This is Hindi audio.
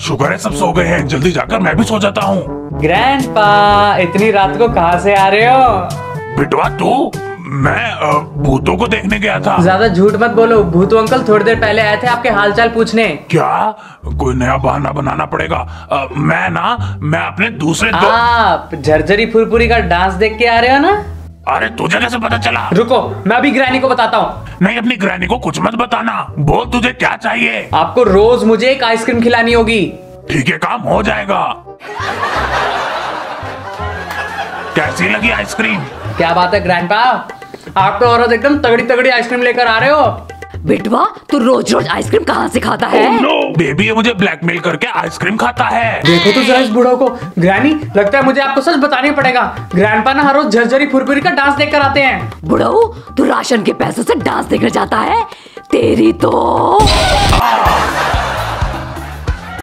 शुक्र है सब सो गए हैं, जल्दी जाकर मैं भी सो जाता हूँ। ग्रैंडपा, इतनी रात को कहाँ से आ रहे हो? बिटवा तू, मैं भूतों को देखने गया था। ज्यादा झूठ मत बोलो, भूतू अंकल थोड़ी देर पहले आए थे आपके हालचाल पूछने। क्या? कोई नया बहाना बनाना पड़ेगा। मैं अपने दूसरे आप झरझरी फुरफुरी का डांस देख के आ रहे हो ना? अरे तुझे कैसे पता चला? रुको, मैं अभी ग्रैनी को बताता हूँ। नहीं, अपनी ग्रैनी को कुछ मत बताना। बोल तुझे क्या चाहिए? आपको रोज मुझे एक आइसक्रीम खिलानी होगी। ठीक है, काम हो जाएगा। कैसी लगी आइसक्रीम? क्या बात है ग्रैंडपा, आप तो औरत एकदम तगड़ी तगड़ी आइसक्रीम लेकर आ रहे हो। बिटवा, तू रोज रोज आइसक्रीम कहाँ से खाता है? Oh no! बेबी ये मुझे ब्लैकमेल करके आइसक्रीम खाता है। देखो तो जरा इस बूढ़ों को। ग्रैनी, लगता है मुझे आपको सच बताना ही पड़ेगा। ग्रैंडपा ना हर रोज झरझरी फुरफुरी का डांस देख कर आते हैं। बुढ़ऊ, तू राशन के पैसों से डांस देखने जाता है? तेरी तो